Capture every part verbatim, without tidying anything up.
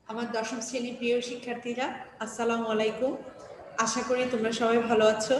আমার দশম শ্রেণীর প্রিয় শিক্ষার্থীরা, আসসালামু আলাইকুম। আশা করি তোমরা সবাই ভালো আছো।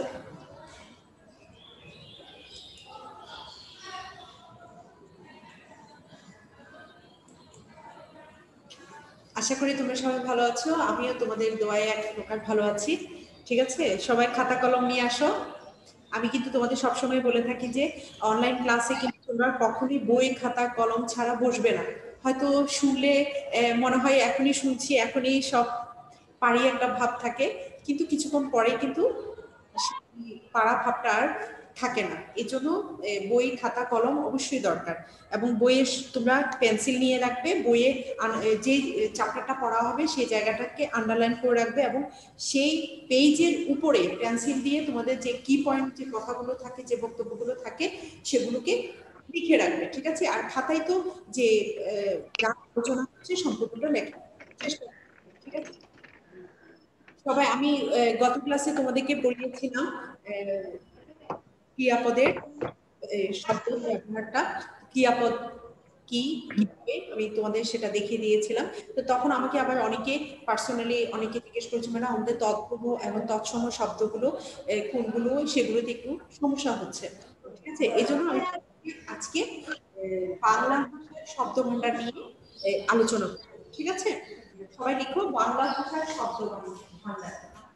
আশা করি তোমরা সবাই ভালো আছো। আমিও তোমাদের দোয়ায় এক প্রকার ভালো আছি। ঠিক আছে, সবাই খাতা কলম নিয়ে আসো। আমি কিন্তু তোমাদের সবসময় বলে থাকি যে অনলাইন ক্লাসে কিন্তু তোমরা কখনই বই খাতা কলম ছাড়া বসবে না। হয়তো শুনলে মনে হয় এখনই শুনছি, এখনই সব পারি একটা ভাব থাকে, কিন্তু কিছুক্ষণ পরে কিন্তু পাড়া ভাবটা আর থাকে না। এই জন্য বই খাতা কলম অবশ্যই দরকার, এবং বইয়ে তোমরা পেন্সিল নিয়ে রাখবে। বইয়ে যে চ্যাপ্টারটা পড়া হবে সেই জায়গাটাকে আন্ডারলাইন করে রাখবে, এবং সেই পেজের উপরে পেন্সিল দিয়ে তোমাদের যে কি পয়েন্ট, যে কথাগুলো থাকে, যে বক্তব্যগুলো থাকে, সেগুলোকে লিখে রাখবে। ঠিক আছে, আর খাতায় তো যে আলোচনা হচ্ছে সম্পূর্ণটা লেখা চেষ্টা করবে। ঠিক আছে সবাই, আমি গত ক্লাসে তোমাদেরকে পড়িয়েছিলাম ক্রিয়াপদের শব্দ ব্যবহারটা। ক্রিয়াপদ কি, কিভাবে আমি তোমাদের সেটা দেখিয়ে দিয়েছিলাম। তো তখন আমাকে আবার অনেকে পার্সোনালি অনেকে জিজ্ঞেস করেছে, মানে আমাদের তৎপূর্ব এবং তৎসম শব্দগুলো কোনগুলো, সেগুলোতে একটু সমস্যা হচ্ছে। ঠিক আছে, এই জন্য আমি আজকে বাংলা ভাষার শব্দ ভান্ডার নিয়ে আলোচনা করব। ঠিক আছে, সবাই লিখো বাংলা ভাষার শব্দ ভান্ডার।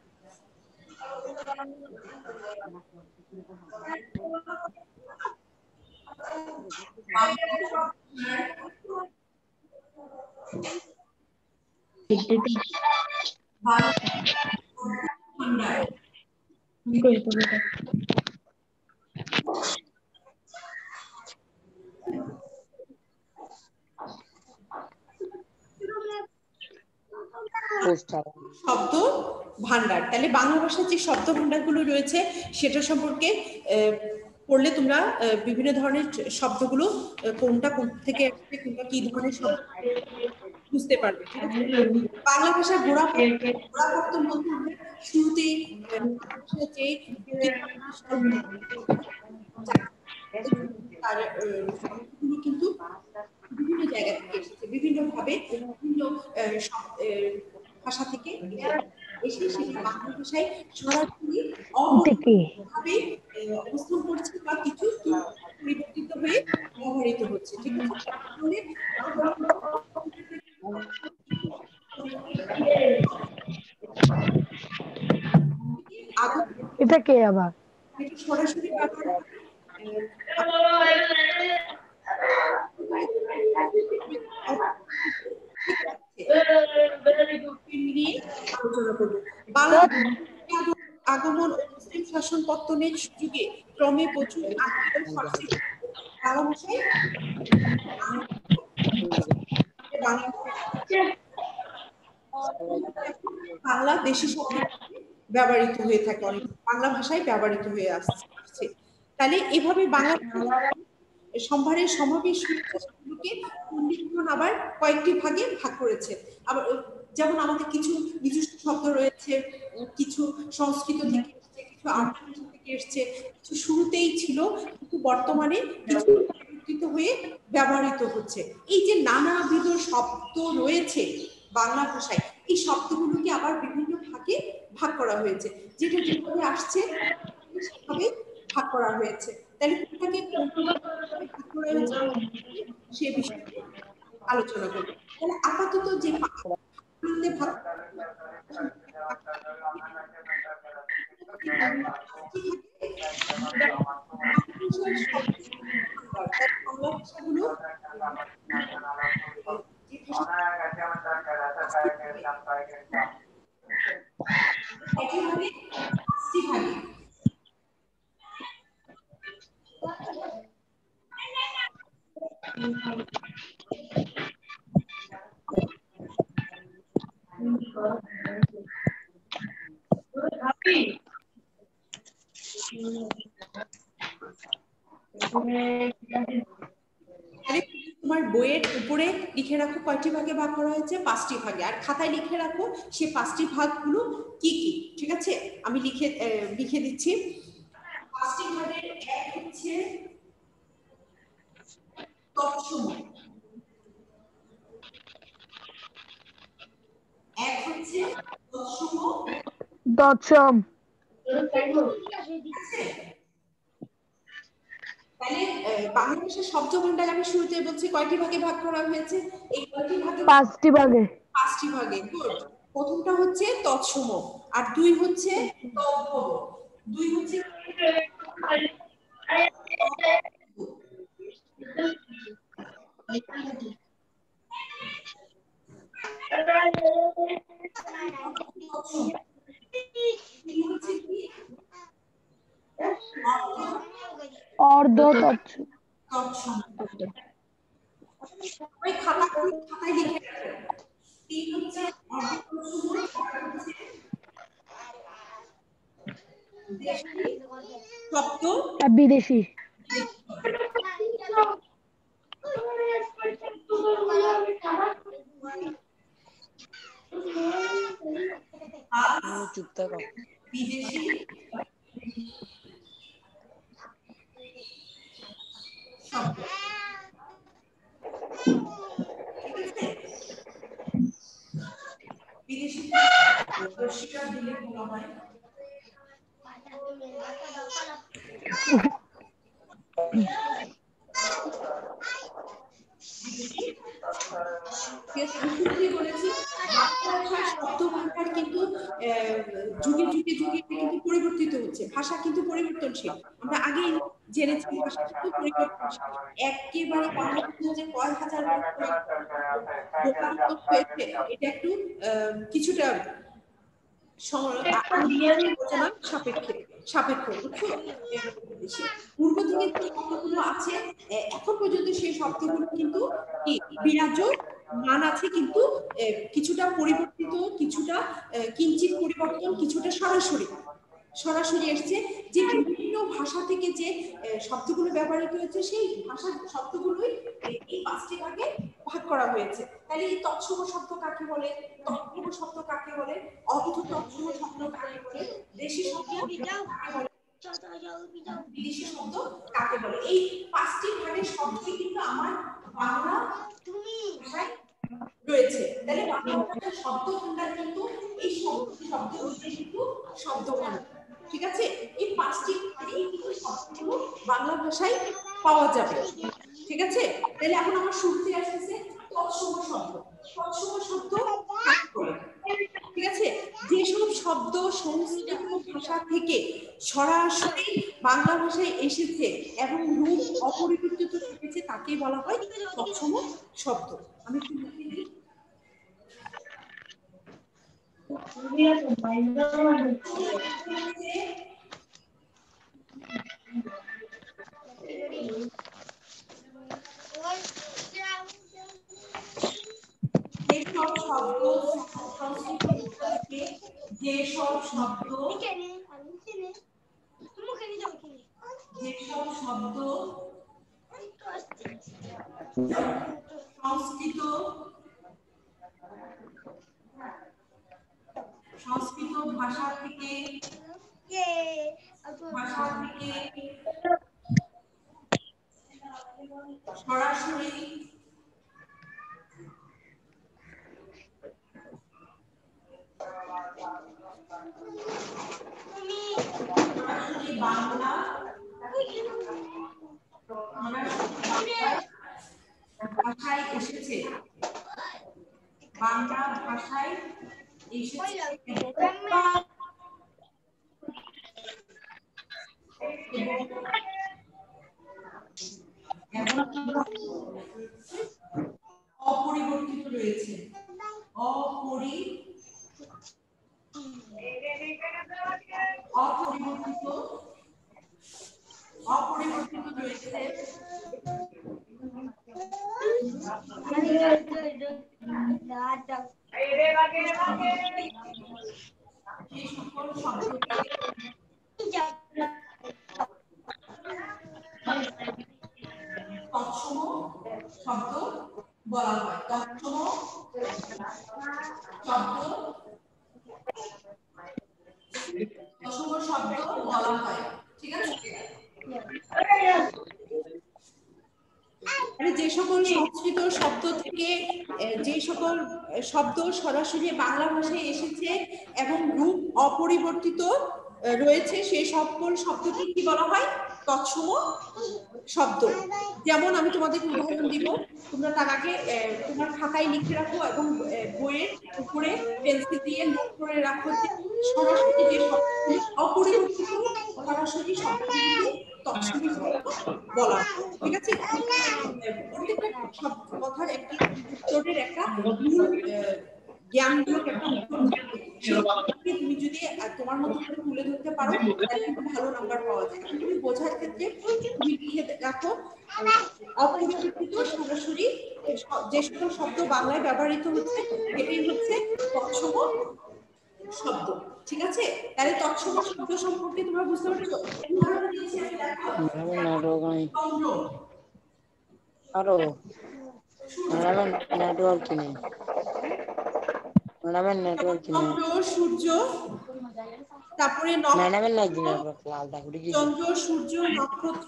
শব্দ ভান্ডার। তাহলে বাংলা ভাষার যে শব্দ ভান্ডারগুলো রয়েছে সেটা সম্পর্কে পড়লে তোমরা বিভিন্ন ধরনের শব্দগুলো কোনটা কোন থেকে আসছে, কোনটা কি ধরনের শব্দ বুঝতে পারবে। ঠিক আছে, বাংলা ভাষার গোড়া গোড়াপত্তন বলতে আমরা শুরুতেই যে শব্দগুলো কিন্তু বিভিন্ন জায়গা থেকে এসেছে, বিভিন্ন ভাবে, বিভিন্ন ভাষা থেকে এসে সেটা বাংলা ভাষায় সরাসরি অভাবে অবস্থান করছে, বা কিছু পরিবর্তিত হয়ে ব্যবহৃত হচ্ছে। ঠিক আছে, এটা কে আবার সরাসরি ব্যবহার আগমন ও মুসলিম শাসন পত্তনের যুগে ক্রমে প্রচুর বাংলা দেশি শব্দ ব্যবহৃত হয়ে থাকে, অনেক বাংলা ভাষায় ব্যবহৃত হয়ে আসছে। তাহলে এভাবে বাংলা সম্ভারের সমাবেশ সেগুলোকে পণ্ডিতগণ আবার কয়েকটি ভাগে ভাগ করেছে। আবার যেমন আমাদের কিছু নিজস্ব শব্দ রয়েছে, কিছু সংস্কৃত থেকে এসছে, কিছু আরবি ভাষা থেকে এসছে, কিছু শুরুতেই ছিল কিন্তু বর্তমানে কিছু পরিবর্তিত হয়ে ব্যবহৃত হচ্ছে। এই যে নানাবিধ শব্দ রয়েছে বাংলা ভাষায়, এই শব্দগুলোকে আবার বিভিন্ন ভাগে ভাগ করা হয়েছে, যেটা যেভাবে আসছে সেভাবে ভাগ করা হয়েছে। তাহলে কোনটাকে ভাগ করা হয়েছে সে বিষয়ে আলোচনা করব। তাহলে আপাতত যে ভাগ বাংলা ভাষাগুলো তোমার বইয়ের উপরে লিখে রাখো কয়টি ভাগে ভাগ করা হয়েছে, পাঁচটি ভাগে। আর খাতায় লিখে রাখো সেই পাঁচটি ভাগগুলো কি কি। ঠিক আছে, আমি লিখে লিখে দিচ্ছি। পাঁচটি ভাগের এক হচ্ছে তৎসম, তৎসম। তাহলে বাংলা ভাষার শব্দ ভান্ডার আমি শুরুতে বলছি কয়টি ভাগে ভাগ করা হয়েছে? এই কয়টি ভাগে? পাঁচটি ভাগে। পাঁচটি ভাগে। গুড। প্রথমটা হচ্ছে তৎসম, আর দুই হচ্ছে তদ্ভব, দুই হচ্ছে অর্ধ তৎসম। তৎসম। ওই খাতা খাতায় লিখে রাখো। তিন হচ্ছে অর্ধ তৎসম, চার হচ্ছে দেশি শব্দ, বিদেশি। চুপ থাকো। বিদেশি শব্দ। ঠিক আছে? বিদেশি রসিকার দিলে বলা হয় বলেছি শব্দ ভান্ডার কিন্তু যুগে যুগে যুগে কিন্তু পরিবর্তিত হচ্ছে, ভাষা কিন্তু পরিবর্তনশীল। আমরা আগেই জেনেছি ভাষা কিন্তু পরিবর্তনশীল। একেবারে যে কয় হাজার বছর হয়েছে এটা একটু কিছুটা সাপেক্ষে সাপেক্ষ বুঝছো? পূর্ব দিকে যে শব্দগুলো আছে এখন পর্যন্ত সেই শব্দগুলো কিন্তু বিরাজ মান আছে, কিন্তু কিছুটা পরিবর্তিত, কিছুটা কিঞ্চিত পরিবর্তন, কিছুটা সরাসরি সরাসরি এসছে। যে বিভিন্ন ভাষা থেকে যে শব্দগুলো ব্যবহৃত হয়েছে সেই ভাষার শব্দগুলোই এই পাঁচটি ভাগে ভাগ করা হয়েছে। তাহলে এই তৎসম শব্দ কাকে বলে, তদ্ভব শব্দ কাকে বলে, অর্ধ তৎসম শব্দ কাকে বলে, দেশি শব্দ কাকে বলে, বিদেশি শব্দ কাকে বলে, এই পাঁচটি ভাগের শব্দই কিন্তু আমার বাংলা ভাষায় রয়েছে। তাহলে বাংলা ভাষার শব্দ ভান্ডার কিন্তু এই শব্দ শব্দগুলোই কিন্তু শব্দ ভান্ডার। ঠিক আছে? এই পাঁচটি এই কিন্তু শব্দগুলো বাংলা ভাষায় পাওয়া যাবে। ঠিক আছে? তাহলে এখন আমার শুরুতে আসতেছে তৎসম শব্দ। তৎসম শব্দ ঠিক আছে? যেসব শব্দ সংস্কৃত ভাষা থেকে সরাসরি বাংলা ভাষায় এসেছে এবং রূপ অপরিবর্তিত থেকেছে তাকে বলা হয় তৎসম শব্দ। আমি একটু লিখে দিই। যেসব শব্দ সংস্কৃত ভাষা থেকে যেসব শব্দ যেসব শব্দ সংস্কৃত সংস্কৃত ভাষা থেকে ভাষা থেকে সরাসরি বাংলা ভাষায় এসেছে, বাংলা ভাষায় এসেছে অপরিবর্তিত রয়েছে, অপরি অপরিবর্তিত অপরিবর্তিত রয়েছে সেই সকল শব্দকে তৎসম শব্দ বলা হয়। তৎসম শব্দ তৎসম শব্দ বলা হয়। ঠিক আছে? যে সকল সংস্কৃত শব্দ থেকে যে সকল শব্দ সরাসরি বাংলা ভাষায় এসেছে এবং রূপ অপরিবর্তিত রয়েছে সেই সকল শব্দকে কি বলা হয়? তৎসম শব্দ। যেমন আমি তোমাদেরকে উদাহরণ দিব, তোমরা তার আগে তোমার খাতায় লিখে রাখো এবং বইয়ের উপরে পেন্সিল দিয়ে নোট করে রাখো যে সরাসরি যে শব্দগুলি অপরিবর্তিত সরাসরি শব্দগুলিকে তৎসম শব্দ বলা হয়। ঠিক আছে? প্রত্যেকটা শব্দ কথার একটা উত্তরের একটা মূল জ্ঞানমূলক একটা উত্তর থাকে, সেই তুমি যদি তোমার মতো করে তুলে ধরতে পারো তাহলে কিন্তু ভালো নাম্বার পাওয়া যায়। এখন তুমি বোঝার ক্ষেত্রে তুমি লিখে রাখো অপরিবর্তিত সরাসরি যে সকল শব্দ বাংলায় ব্যবহৃত হচ্ছে এটাই হচ্ছে তৎসম শব্দ। ঠিক আছে? তাহলে তৎসম শব্দ সম্পর্কে তোমরা বুঝতে পারছো? উদাহরণ দিচ্ছি আমি, দেখো আরো ম্যাডামের নেটওয়ার্ক কি নেই, ম্যাডামের নেটওয়ার্ক কি নেই, চন্দ্র সূর্য, তারপরে ম্যাডামের লাগছে নেটওয়ার্ক লাল দাগুড়ি কি চন্দ্র সূর্য নক্ষত্র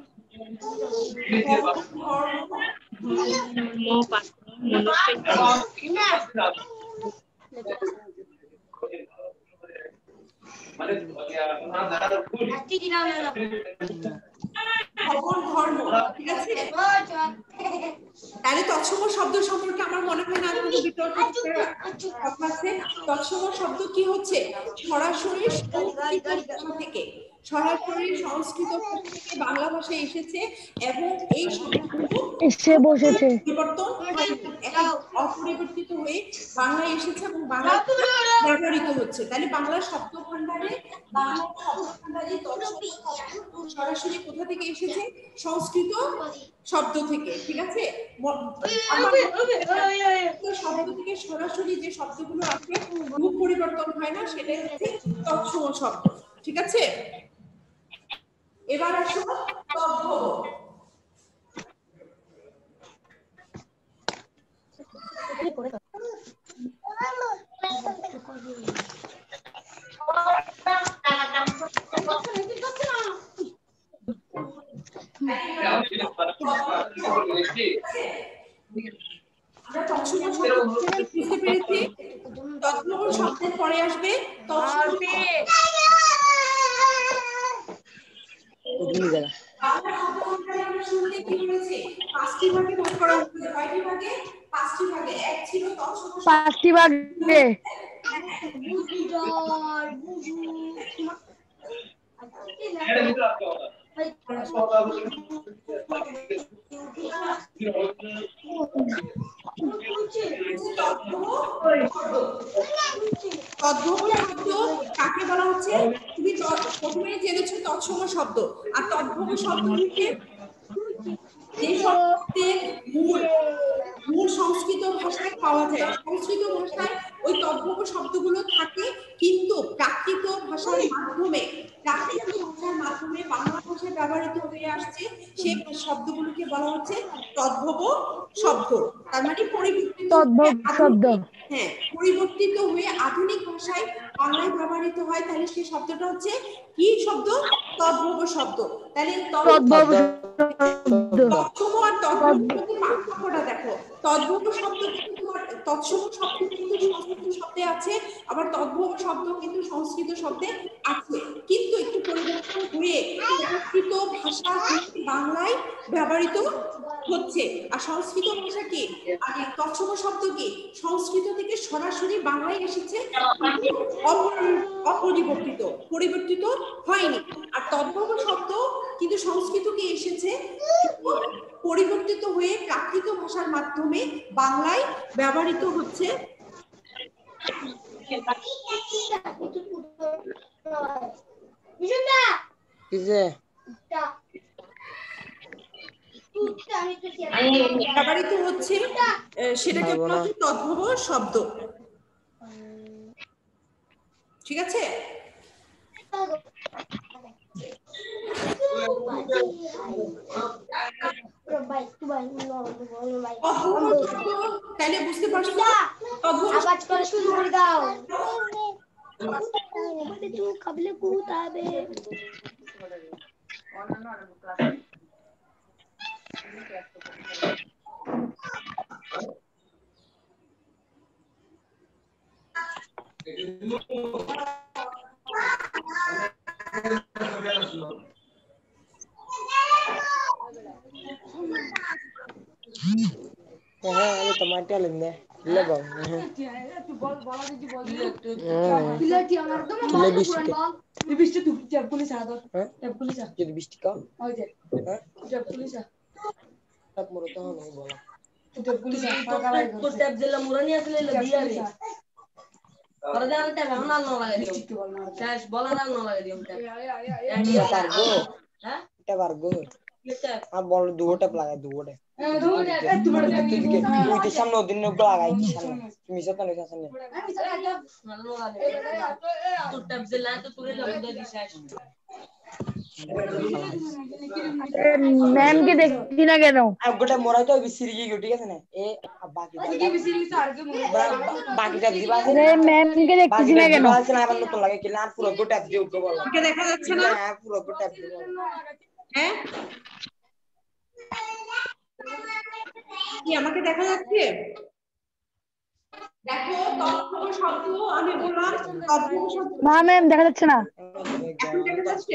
খবর ধর্ম। ঠিক আছে? তাহলে তৎসম শব্দ সম্পর্কে আমার মনে হয় না কথা আছে। তৎসম শব্দ কি হচ্ছে? সরাসরি সংস্কৃত ভাষা থেকে সরাসরি সংস্কৃত ভাষা থেকে বাংলা ভাষায় এসেছে এবং এই শব্দগুলো এসে বসেছে পরিবর্তন অপরিবর্তিত হয়ে বাংলায় এসেছে এবং বাংলা ব্যবহৃত হচ্ছে। তাহলে বাংলা শব্দ ভান্ডারে বাংলা শব্দ ভান্ডারে সরাসরি কোথা থেকে এসেছে? সংস্কৃত শব্দ থেকে। ঠিক আছে? শব্দ থেকে সরাসরি যে শব্দগুলো আছে রূপ পরিবর্তন হয় না, সেটাই হচ্ছে তৎসম শব্দ। ঠিক আছে? এবার আসো তদ্ভব। বুঝতে পেরেছি? তদ্ভব শব্দের পরে আসবে শুনতে কি হয়েছে? পাঁচটি ভাগে ভাগ করা হয়েছে। কয়টি ভাগে? পাঁচটি ভাগে। এক ছিল তৎসম পাঁচটি ভাগে। তদ্ভব শব্দ কাকে বলা হচ্ছে? তুমি প্রথমে জেনেছো তৎসম শব্দ, আর তদ্ভব শব্দ হচ্ছে যে শব্দের মূল মূল সংস্কৃত ভাষায় পাওয়া যায়। সংস্কৃত ভাষায় ওই তদ্ভব শব্দগুলো থাকে, কিন্তু প্রাকৃত ভাষার মাধ্যমে প্রাকৃত ভাষার মাধ্যমে বাংলা ভাষায় ব্যবহৃত হয়ে আসছে সেই শব্দগুলোকে বলা হচ্ছে তদ্ভব শব্দ। তার মানে পরিবর্তিত শব্দ, হ্যাঁ, পরিবর্তিত হয়ে আধুনিক ভাষায় বাংলায় ব্যবহৃত হয়। তাহলে সেই শব্দটা হচ্ছে কি শব্দ? তদ্ভব শব্দ। তাহলে তদ্ভব তৎসম আর তদ্ভব পার্থক্যটা দেখো। তদ্ভব শব্দ কিন্তু তৎসম শব্দ কিন্তু সংস্কৃত শব্দে আছে, আবার তদ্ভব শব্দ কিন্তু সংস্কৃত শব্দে আছে, কিন্তু একটু পরিবর্তন হয়ে সংস্কৃত ভাষা বাংলায় ব্যবহৃত হচ্ছে। আর সংস্কৃত ভাষা কি, আগে তৎসম শব্দ কি সংস্কৃত থেকে সরাসরি বাংলায় এসেছে, অপরিবর্তিত, পরিবর্তিত হয়নি। আর তদ্ভব শব্দ কিন্তু সংস্কৃত কি এসেছে, পরিবর্তিত হয়ে প্রাকৃত ভাষার মাধ্যমে বাংলায় ব্যবহৃত হচ্ছে। ব্যবহৃত হচ্ছে, সেটাকে বলা হচ্ছে তদ্ভব শব্দ। ঠিক আছে? তাহলে বুঝতে পারছো? আওয়াজ করে শুরু করে দাও। তুই কবলে কুতাবে হ্যাঁ আমি তো মাটি আলিন্দে ইলে বল তুই বল বলা দিদি বল প্লেট আমার একদম কিলে বিস্টি এই বিস্টি তুই ট্যাপ পুলিশ আ দাও হ্যাঁ ট্যাপ পুলিশ আ যদি বিস্টি কা ওই যে হ্যাঁ ট্যাপ পুলিশ আ ট্যাপ মরো তো হলো বলা ট্যাপ পুলিশ আ পাগলাই তো ট্যাপ দিলা মুরানি আসলে দিয়া রে আর দে আর ট্যাপ না না লাগে দিও শেষ বলা না না লাগে দিও ট্যাপ এটা পারবো হ্যাঁ এটা পারবো আর বল দুটো ট্যাপ লাগাই দুটো তুই সামনে ওদিন লাগাই সামনে তুমি সাথে না সামনে তোর ট্যাপ দিলা তো তোরে লাগা দিছ मैम के देखती ना कह रहा हूँ अब गोटा मोरा तो बिसिरी की ठीक है ना ए बाकी की बिसिरी तो आगे बाकी टैप दिबा अरे मैम के देखती ना कह रहा हूँ ना अपन तो लगे कि ना पूरा गो टैप दियो को बोल কে দেখা যাচ্ছে না হ্যাঁ পুরো গো ট্যাপ দিও হ্যাঁ কি আমাকে দেখা যাচ্ছে দেখো তৎসম শব্দ আমি বললাম তৎসম শব্দ ना मैम देखा যাচ্ছে না এখন দেখা যাচ্ছে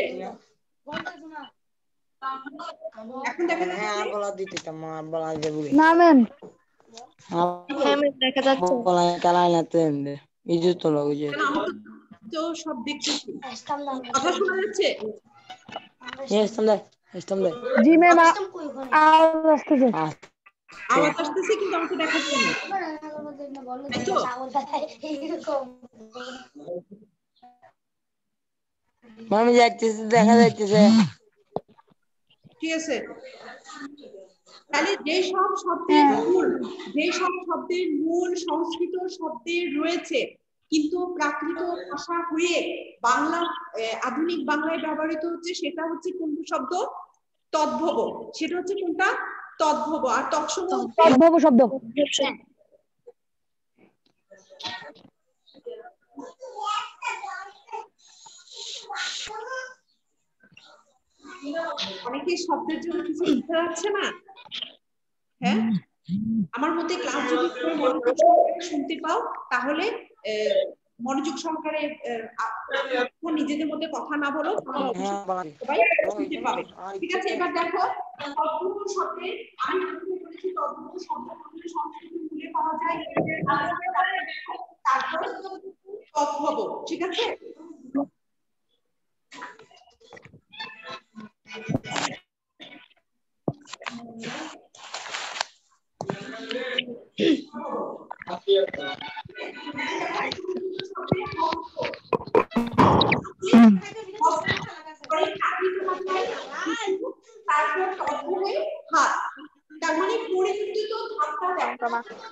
এখন দেখা যাচ্ছে হ্যাঁ বলা দিতে তো মা বলা দেব না मैम হ্যাঁ ম্যাম দেখা যাচ্ছে বলা কালা না তো এন্ড ইজু তো লাগু যে কেন আমি তো সব দেখতেছি কথা শোনা যাচ্ছে ये समझ समझ जी मैम आवाज আসতেছে আওয়াজ আসতেছে কিন্তু আমাকে দেখাচ্ছে না তাই তো মামি যাইতেছে দেখা যাইতেছে ঠিক আছে তাহলে যে সব শব্দের মূল যে সব শব্দের মূল সংস্কৃত শব্দের রয়েছে কিন্তু প্রাকৃত ভাষা হয়ে বাংলা আধুনিক বাংলায় ব্যবহৃত হচ্ছে সেটা হচ্ছে কোন শব্দ তদ্ভব সেটা হচ্ছে কোনটা তদ্ভব আর তৎসম তদ্ভব শব্দ অনেকে শব্দের জন্য কিছু বুঝতে পারছে না হ্যাঁ আমার মতে ক্লাস যদি তুমি মনোযোগ সহকারে শুনতে পাও তাহলে মনোযোগ সহকারে নিজেদের মধ্যে কথা না বলো সবাই শুনতে পাবে ঠিক আছে এবার দেখো তদ্ভব শব্দে আমি প্রথমে বলেছি তদ্ভব শব্দ সংস্কৃত মূলে পাওয়া যায় তারপর তদ্ভব ঠিক আছে তারপর তদ্ভবে হাত তার মানে পরিবর্তিত ধাপটা দেখো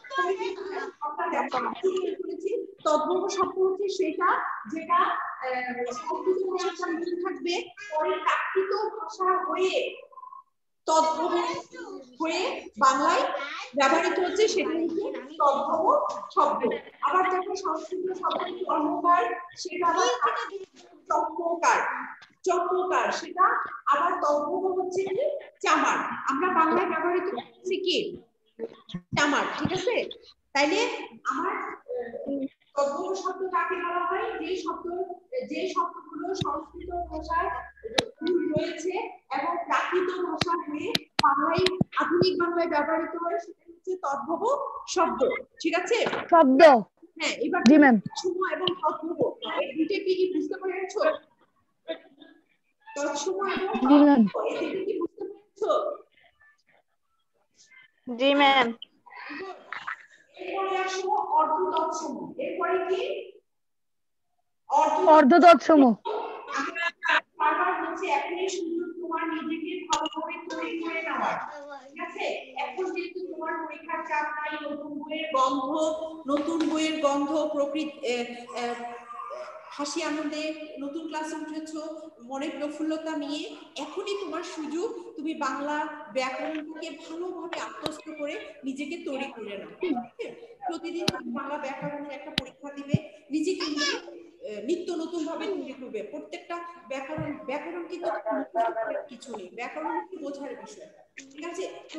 তদ্ভব শব্দ হচ্ছে সেটা যেটা সংস্কৃত ভাষার মিল থাকবে পরে প্রাকৃত ভাষা হয়ে তদ্ভব হয়ে বাংলায় ব্যবহৃত হচ্ছে সেটা হচ্ছে তদ্ভব শব্দ আবার দেখো সংস্কৃত শব্দ কর্মকার সেটা আবার চক্রকার চক্রকার সেটা আবার তদ্ভব হচ্ছে কি চামার আমরা বাংলায় ব্যবহৃত করছি কি চামার ঠিক আছে তাইলে আমার তদ্ভব শব্দ কাকে বলা হয় যে শব্দ যে শব্দগুলো সংস্কৃত ভাষায় রয়েছে এবং প্রাকৃত ভাষা হয়ে বাংলায় আধুনিক বাংলায় ব্যবহৃত হয় সেটা হচ্ছে তদ্ভব শব্দ ঠিক আছে শব্দ হ্যাঁ এবার জি ম্যাম তৎসম এবং তদ্ভব এই দুটো কি কি বুঝতে পেরেছো তৎসম এবং তদ্ভব এই দুটো কি বুঝতে পেরেছো জি ম্যাম এরপরে আসো অর্ধ তৎসম এরপরে কি অর্ধ তৎসম আমরা বারবার বলছি এখনই সুযোগ তোমার নিজেকে ভালোভাবে তৈরি করে নেওয়ার ঠিক আছে এখন যেহেতু তোমার পরীক্ষার চাপ নাই নতুন বইয়ের গন্ধ নতুন বইয়ের গন্ধ প্রকৃতি হাসি আনন্দে নতুন ক্লাসে উঠেছো মনে প্রফুল্লতা নিয়ে এখনই তোমার সুযোগ তুমি বাংলা ব্যাকরণকে ভালোভাবে আত্মস্থ করে নিজেকে তৈরি করে নাও প্রতিদিন বাংলা ব্যাকরণের একটা পরীক্ষা দিবে নিজেকে নিত্য নতুন ভাবে তৈরি করবে প্রত্যেকটা ব্যাকরণ ব্যাকরণ কিন্তু কিছু নেই ব্যাকরণ হচ্ছে বোঝার বিষয় ঠিক আছে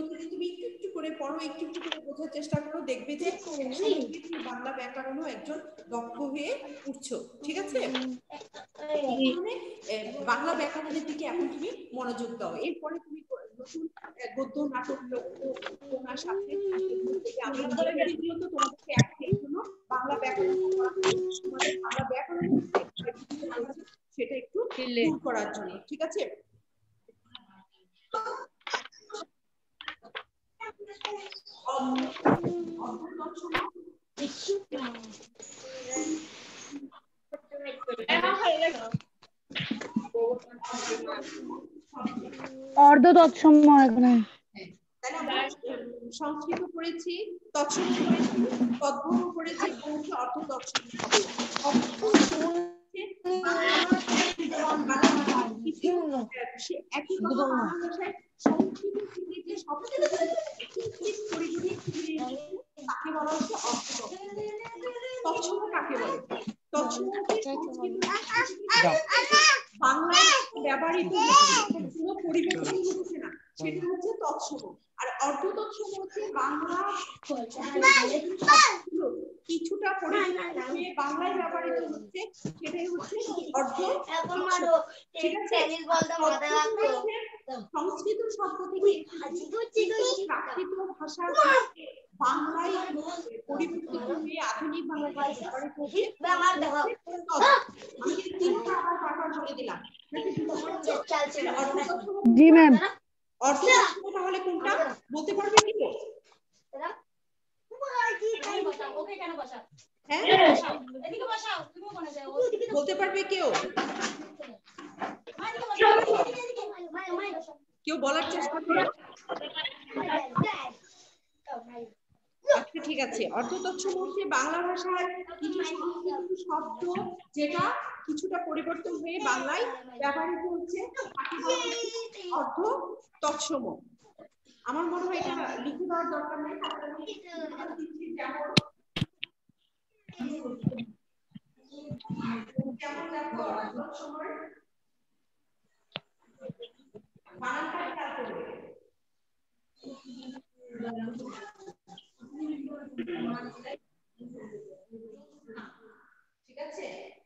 পড়ো, একটু একটু করে বোঝার চেষ্টা করো, দেখবে যে সংস্কৃত বাংলা ব্যাকরণও একজন দক্ষ হয়ে উঠছো। ঠিক আছে? বাংলা ব্যাকরণের দিকে এখন তুমি মনোযোগ দাও। এরপরে তুমি নতুন গদ্য, নাটক, উপন্যাস আছে, আমি তো তোমাদেরকে এখন এই জন্য বাংলা ব্যাকরণ তোমাদের বাংলা ব্যাকরণ সেটা একটু দূর করার জন্য। ঠিক আছে? অর্ধ তৎসম এখানে সংস্কৃত পড়েছি, তৎসম পড়েছি, তদ্ভব পড়েছি, অর্থ তৎসম। একই কথা বাংলা ভাষায় সংস্কৃত থেকে যে সবচেয়ে তাকে বলা হচ্ছে অর্থ তৎসম। কাকে বলে? তৎসম বাংলায় ব্যবহৃত কোনো পরিবর্তন হচ্ছে না, সেটা হচ্ছে তৎসম। আর অর্ধ তৎসম হচ্ছে বাংলা কিছুটা বাংলায় ব্যবহৃত হচ্ছে, সেটাই হচ্ছে অর্ধ। ঠিক আছে? সংস্কৃত শব্দ থেকে প্রাকৃত ভাষা বাংলায় পরিবর্তিত হয়ে আধুনিক বাংলায় ব্যবহৃত হচ্ছে। আমি তিনটা আবার বারবার বলে দিলাম। জি ম্যাম। অর্থ তৎসম তাহলে কোনটা বলতে পারবে কি? বলতে পারবে কেউ? কেউ বলার চেষ্টা করো। আচ্ছা ঠিক আছে। অর্থ তৎসম হচ্ছে বাংলা ভাষার কিছু শব্দ যেটা কিছুটা পরিবর্তন হয়ে বাংলায় ব্যবহৃত হচ্ছে, অর্থ তৎসম। আমার মনে হয় এটা লিখে দেওয়ার দরকার নেই। যেমন দেখো সময় বানানটা খেয়াল করবে। ঠিক আছে?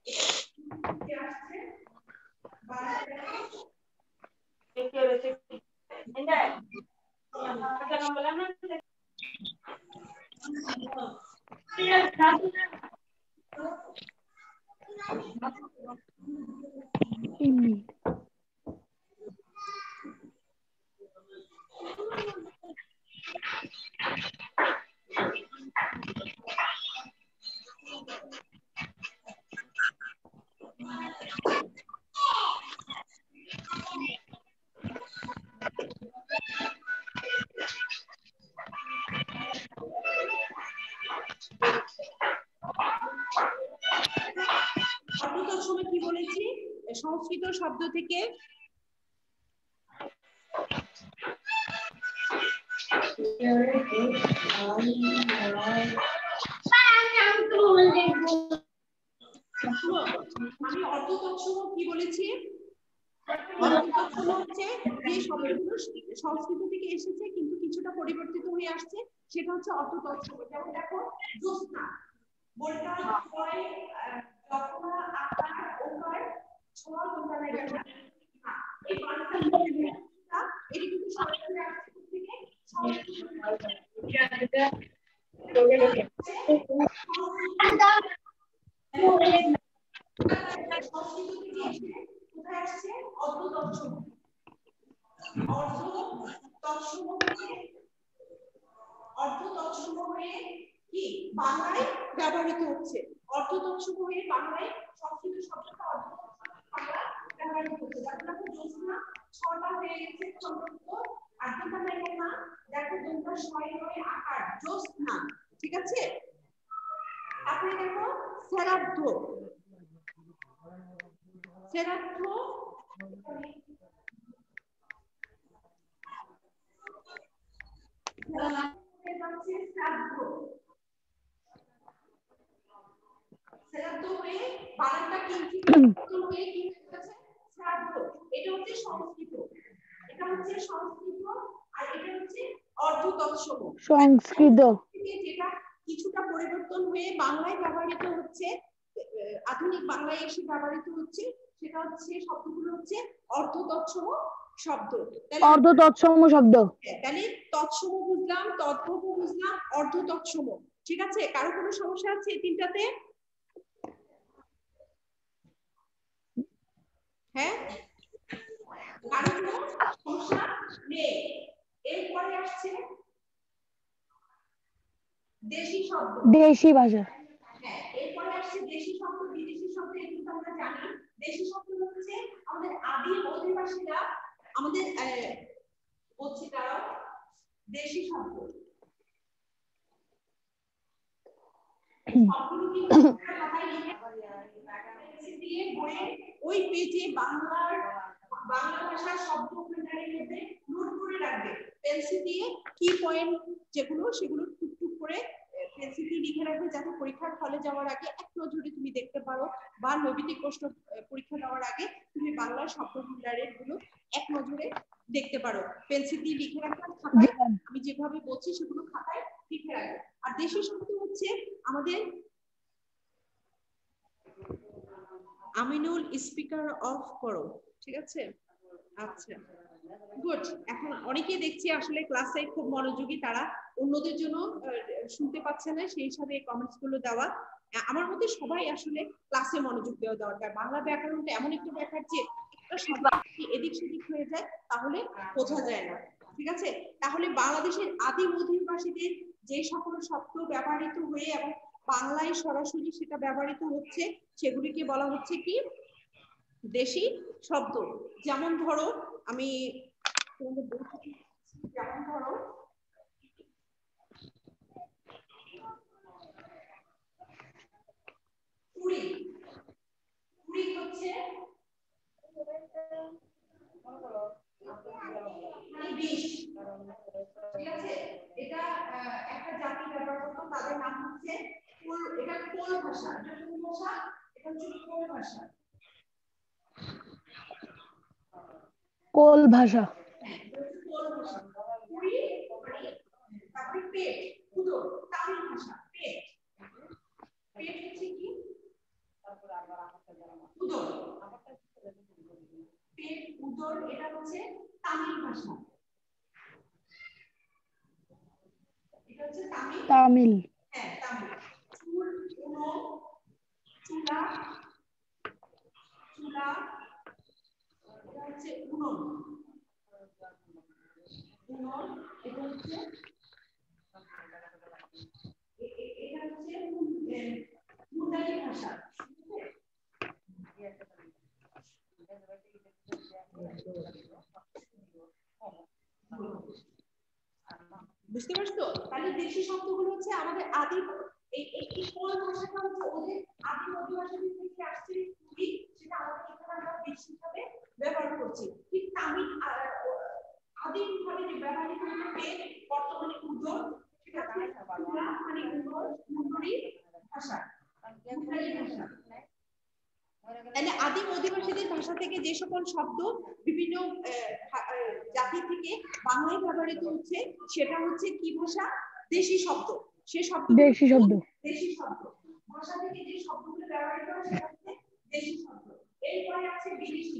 কি বলেছি? সংস্কৃত শব্দ থেকে আমি অর্থ তৎসম কি বলেছি? অর্থ তৎসম হচ্ছে যে শব্দগুলো সংস্কৃত থেকে এসেছে কিন্তু কিছুটা পরিবর্তিত হয়ে আসছে, সেটা হচ্ছে অর্থ তৎসম। যেমন দেখো জ্যোৎস্না, বলটা হয় যতনা আকার ওকার ছোঁয়া তোমরা না এটা এই বানানটা এটা কিন্তু সরাসরি আসছে থেকে কোথায় আসছে? অর্ধ তৎসম। অর্ধ তৎসম অর্ধ তৎসম হয়ে কি বাংলায় ব্যবহৃত হচ্ছে। অর্ধ তৎসম হয়ে বাংলায় সংস্কৃত শব্দটা অর্ধ বাংলা ব্যবহৃত হচ্ছে। দেখো জ্যোৎস্না ছটা হয়ে গেছে সম্পর্ক আর্ধতা নাই না। দেখো তোমরা ছয় হয়ে আকার জ্যোৎস্না। ঠিক আছে? আপনি দেখো শ্রাদ্ধ, শ্রাদ্ধ শ্রাদ্ধ হয়ে বানানটা কিন্তু হয়ে কি হচ্ছে? শ্রাদ্ধ। এটা হচ্ছে সংস্কৃত, এটা হচ্ছে সংস্কৃত, আর এটা হচ্ছে অর্ধ তৎসম সংস্কৃত যেটা কিছুটা পরিবর্তন হয়ে বাংলায় ব্যবহৃত হচ্ছে, আধুনিক বাংলায় এসে ব্যবহৃত হচ্ছে, সেটা হচ্ছে শব্দগুলো হচ্ছে অর্ধ তৎসম শব্দ। অর্ধ তৎসম শব্দ। তাহলে তৎসম বুঝলাম, তদ্ভব বুঝলাম, অর্ধ তৎসম। ঠিক আছে, কারো কোনো সমস্যা আছে এই তিনটাতে? হ্যাঁ, কারো কোনো সমস্যা নেই। এরপরে আসছে দেশি শব্দ, দেশি ভাষা। হ্যাঁ, এরপরে আসছে দেশি শব্দ, বিদেশি শব্দ। এগুলো আমরা জানি। দেশি শব্দ হচ্ছে আমাদের আদিম অধিবাসীরা আমাদের বলছি তারা দেশি শব্দ। ওই পেজে বাংলার বাংলা ভাষার শব্দ ভান্ডারের মধ্যে নোট করে রাখবে পেন্সিল দিয়ে, কি পয়েন্ট যেগুলো সেগুলো টুকটুক করে পেন্সিল দিয়ে লিখে রাখবে, যাতে পরীক্ষার হলে যাওয়ার আগে এক নজরে তুমি দেখতে পারো, বা নৈবিত্তিক প্রশ্ন পরীক্ষা দেওয়ার আগে তুমি বাংলার শব্দ ভান্ডারের গুলো এক নজরে দেখতে পারো। পেন্সিল দিয়ে লিখে রাখলাম খাতায়, আমি যেভাবে বলছি সেগুলো খাতায় লিখে রাখবে। আর দেশি শব্দ হচ্ছে আমাদের আমিনুল স্পিকার অফ করো, ঠিক আছে? আচ্ছা, গুড। এখন অনেকে দেখছি আসলে ক্লাসে খুব মনোযোগী, তারা অন্যদের জন্য শুনতে পাচ্ছে না, সেই হিসাবে কমেন্টস গুলো দেওয়া। আমার মতে সবাই আসলে ক্লাসে মনোযোগ দেওয়া দরকার। বাংলা ব্যাকরণটা এমন একটা ব্যাপার যে একটা শব্দ এদিক সেদিক হয়ে যায়, তাহলে বোঝা যায় না। ঠিক আছে, তাহলে বাংলাদেশের আদিম অধিবাসীদের যে সকল শব্দ ব্যবহৃত হয়ে এবং বাংলায় সরাসরি সেটা ব্যবহৃত হচ্ছে, সেগুলিকে বলা হচ্ছে কি দেশি শব্দ। যেমন ধরো, আমি যেমন ধরো কুড়ি, কুড়ি হচ্ছে বিশ। ঠিক আছে, এটা একটা জাতি ব্যবহার করতো, তাদের নাম হচ্ছে এটা কোল ভাষা। এটা কোন ভাষা? এটা হচ্ছে কোল ভাষা। কোল ভাষা। কোল ভাষা। কুড়ি তারপরে পেট, উদর, তামিল ভাষা। পেট, পেট হচ্ছে কি উদর, পেট উদর, এটা হচ্ছে তামিল ভাষা। এটা হচ্ছে তামিল। তামিল, হ্যাঁ তামিল। চুল, উনো, চুলা, চুলা, এটা হচ্ছে উনন, উনন, এটা হচ্ছে এটা হচ্ছে মুন্ডারি ভাষা। বুঝতে পারছো? তাহলে দেশি শব্দগুলো হচ্ছে আমাদের আদি, এই এই কোন ভাষাটা হচ্ছে ওদের আদি অধিবাসী থেকে আসছে, সেটা আমাদের এখানে আমরা বেশিভাবে ব্যবহার করছি। ঠিক তামিল আদিম ভাবে যে ব্যবহৃত হচ্ছে বর্তমানে উদর, সেটা মানে মুন্ডারি ভাষা, মুন্ডারি ভাষা। তাহলে আদিম অধিবাসীদের ভাষা থেকে যে সকল শব্দ বিভিন্ন জাতি থেকে বাংলায় ব্যবহৃত হচ্ছে, সেটা হচ্ছে কি ভাষা? দেশি শব্দ। সে শব্দ দেশি শব্দ। দেশি শব্দ ভাষা থেকে যে শব্দগুলো ব্যবহৃত হয় সেটা হচ্ছে দেশি শব্দ। এরপরে আছে বিদেশি।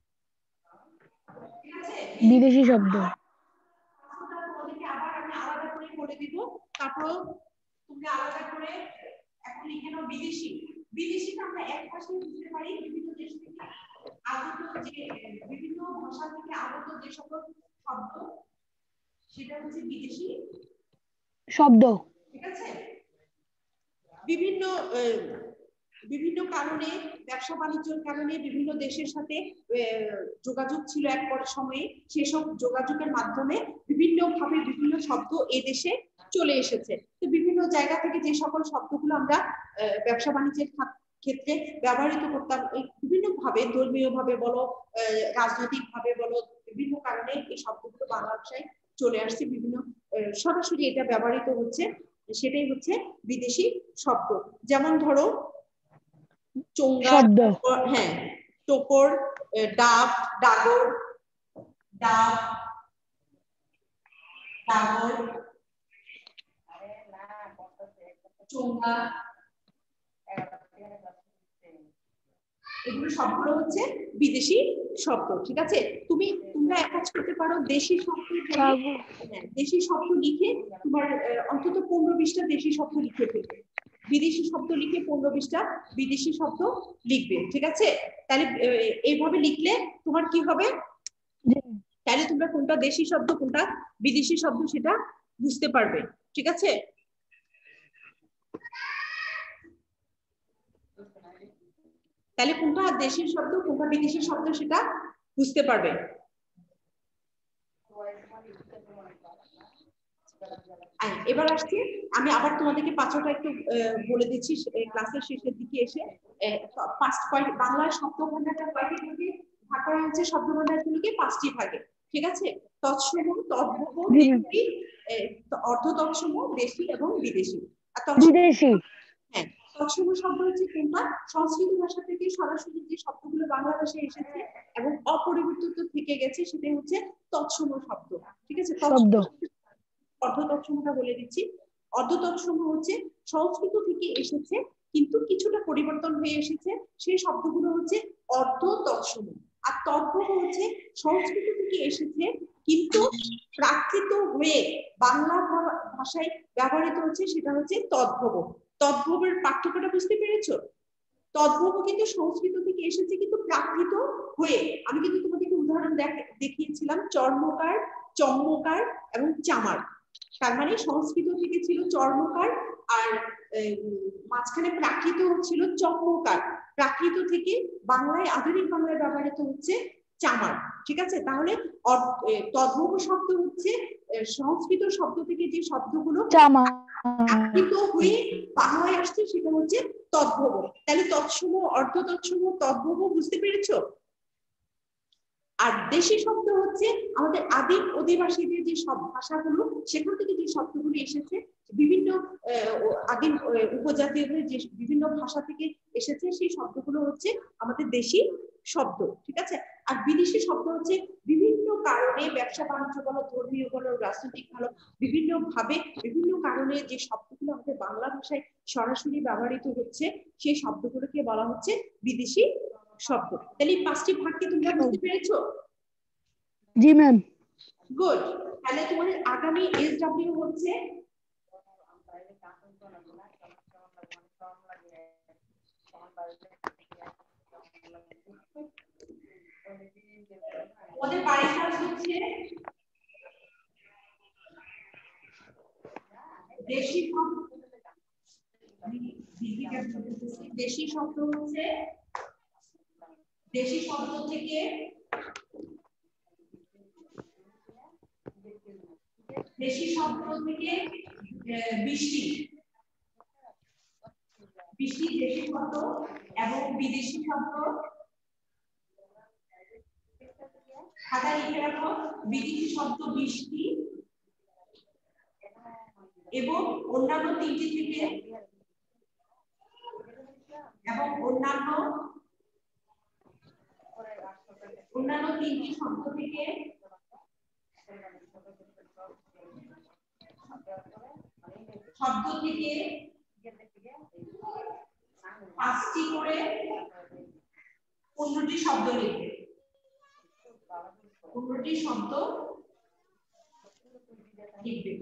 ঠিক আছে, বিদেশি শব্দ। তোমাদেরকে আবার আমি আলাদা করে বলে দিব, তারপর তুমি আলাদা করে এখন লিখে নাও বিদেশি। বিদেশিটা আমরা এক ভাষায় বুঝতে পারি, বিভিন্ন দেশ থেকে আগত যে বিভিন্ন ভাষা থেকে আগত যে সকল শব্দ, সেটা হচ্ছে বিদেশি শব্দ। ঠিক আছে, বিভিন্ন বিভিন্ন কারণে, ব্যবসা বাণিজ্যের কারণে বিভিন্ন দেশের সাথে যোগাযোগ ছিল এক সময়ে, সেসব যোগাযোগের মাধ্যমে বিভিন্ন ভাবে বিভিন্ন শব্দ এই দেশে চলে এসেছে। তো বিভিন্ন জায়গা থেকে যে সকল শব্দগুলো আমরা ব্যবসা বাণিজ্যের ক্ষেত্রে ব্যবহৃত করতাম, বিভিন্ন ভাবে, ধর্মীয় ভাবে বলো, রাজনৈতিক ভাবে বলো, বিভিন্ন কারণে এই শব্দগুলো বাংলা ভাষায় চলে আসছে, বিভিন্ন সরাসরি এটা ব্যবহৃত হচ্ছে, সেটাই হচ্ছে বিদেশি শব্দ। যেমন ধরো চোঙ্গা, হ্যাঁ টোকর, ডাব, ডাগর, ডাব, টাওয়ার, চোঙ্গা, এগুলো সবগুলো হচ্ছে বিদেশি শব্দ। ঠিক আছে, তুমি তোমরা এক কাজ করতে পারো, দেশি শব্দ দেশি শব্দ লিখে তোমার অন্তত পনেরো বিশটা দেশি শব্দ লিখে ফেলবে, বিদেশি শব্দ লিখে পনেরো বিশটা বিদেশি শব্দ লিখবে। ঠিক আছে, তাহলে এইভাবে লিখলে তোমার কি হবে, তাহলে তোমরা কোনটা দেশি শব্দ কোনটা বিদেশি শব্দ সেটা বুঝতে পারবে। ঠিক আছে, তাহলে কোনটা দেশি শব্দ কোনটা বিদেশি শব্দ সেটা বুঝতে পারবে। এবার আসছি আমি আবার তোমাদেরকে পাঁচটা একটু বলে দিচ্ছি ক্লাসের শেষের দিকে এসে। ফার্স্ট পয়েন্ট, বাংলার শব্দ ভান্ডারটা কয়টি ভাগে ভাগ করা হয়েছে? শব্দ ভান্ডারগুলোকে পাঁচটি ভাগে। ঠিক আছে, তৎসম, তদ্ভব, দেশি, অর্ধ তৎসম, দেশি এবং বিদেশি। বিদেশি, হ্যাঁ, তৎসম শব্দ হচ্ছে কোনটা সংস্কৃত ভাষা থেকে সরাসরি যে শব্দগুলো বাংলা ভাষায় এসেছে এবং অপরিবর্তিত থেকে গেছে সেটাই হচ্ছে তৎসম শব্দ। ঠিক আছে, শব্দ। অর্ধ তৎসমটা বলে দিচ্ছি। অর্ধ তৎসম হচ্ছে সংস্কৃত থেকে এসেছে কিন্তু কিছুটা পরিবর্তন হয়ে এসেছে, সেই শব্দগুলো হচ্ছে অর্ধ তৎসম। আর তদ্ভব হচ্ছে সংস্কৃত থেকে এসেছে কিন্তু প্রাকৃত হয়ে বাংলা ভাষায় ব্যবহৃত হচ্ছে, সেটা হচ্ছে তদ্ভব। তদ্ভবের পার্থক্যটা বুঝতে পেরেছো? তদ্ভব কিন্তু সংস্কৃত থেকে এসেছে কিন্তু প্রাকৃত হয়ে। আমি কিন্তু তোমাদেরকে উদাহরণ দেখিয়েছিলাম, চর্মকার, চম্মকার এবং চামার। তার মানে সংস্কৃত থেকে ছিল চর্মকার আর মাঝখানে প্রাকৃত ছিল চম্মকার। প্রাকৃত থেকে বাংলায় আধুনিক বাংলায় ব্যবহৃত হচ্ছে চামার। ঠিক আছে, তাহলে তদ্ভব শব্দ হচ্ছে সংস্কৃত শব্দ থেকে যে শব্দগুলো প্রাকৃত হয়ে বাংলায় আসছে সেটা হচ্ছে তদ্ভব। তাহলে তৎসম, অর্ধ তৎসম, তদ্ভব বুঝতে পেরেছো? আর দেশি শব্দ হচ্ছে আমাদের আদিম অধিবাসীদের যে সব ভাষাগুলো সেখান থেকে যে শব্দগুলো এসেছে, বিভিন্ন আদিম উপজাতীয়দের যে বিভিন্ন ভাষা থেকে এসেছে সেই শব্দগুলো হচ্ছে আমাদের দেশি শব্দ। ঠিক আছে, আর বিদেশি শব্দ হচ্ছে বিভিন্ন কারণে, ব্যবসা বাণিজ্য বলো, ধর্মীয় বলো, রাজনৈতিক ভালো, বিভিন্ন ভাবে বিভিন্ন কারণে যে শব্দগুলো আমাদের বাংলা ভাষায় সরাসরি ব্যবহৃত হচ্ছে সেই শব্দগুলোকে বলা হচ্ছে বিদেশি শব্দ। তাহলে এই পাঁচটি ভাগকে তোমরা বুঝতে পেরেছো? জি ম্যাম। গুড। তাহলে তোমাদের আগামী এসডব্লিউ হচ্ছে তোমাদের বাড়ির কাজ হচ্ছে দেশি শব্দ। দেশি শব্দ হচ্ছে দেশি শব্দ থেকে দেশি শব্দ থেকে বৃষ্টি, বৃষ্টি দেশি শব্দ এবং বিদেশি শব্দ। খাতা লিখে রাখো, বিদেশি শব্দ বৃষ্টি এবং অন্যান্য তিনটি থেকে এবং অন্যান্য অন্যান্য তিনটি শব্দ থেকে শব্দ থেকে পাঁচটি করে পনেরোটি শব্দ লিখবে। পনেরোটি শব্দ লিখবে।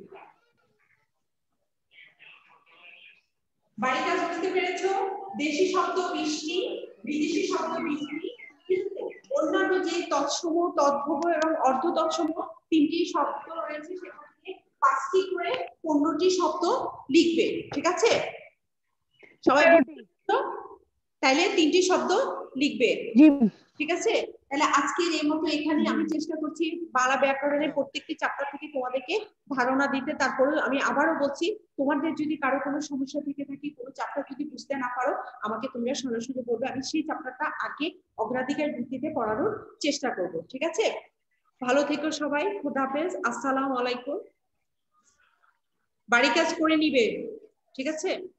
বাড়ির কাজ বুঝতে পেরেছো? দেশি শব্দ বৃষ্টি, বিদেশি শব্দ বৃষ্টি, অন্যান্য যে তৎসম, তদ্ভব এবং অর্ধ তৎসম তিনটি শব্দ রয়েছে সেখান থেকে পাঁচটি করে পনেরোটি শব্দ লিখবে। ঠিক আছে, সবাই তাইলে তিনটি শব্দ লিখবে। ঠিক আছে, তাহলে আজকের এই মতো এখানে আমি চেষ্টা করছি বাংলা ব্যাকরণের প্রত্যেকটি চ্যাপ্টার থেকে তোমাদেরকে ধারণা দিতে। তারপরে আমি আবারও বলছি, তোমাদের যদি কারো কোনো সমস্যা থেকে থাকে, কোনো চ্যাপ্টার যদি বুঝতে না পারো আমাকে তোমরা সরাসরি বলবে, আমি সেই চ্যাপ্টারটা আগে অগ্রাধিকার ভিত্তিতে পড়ানোর চেষ্টা করব। ঠিক আছে, ভালো থেকো সবাই, খোদা হাফেজ, আসসালামু আলাইকুম। বাড়ি কাজ করে নিবে, ঠিক আছে।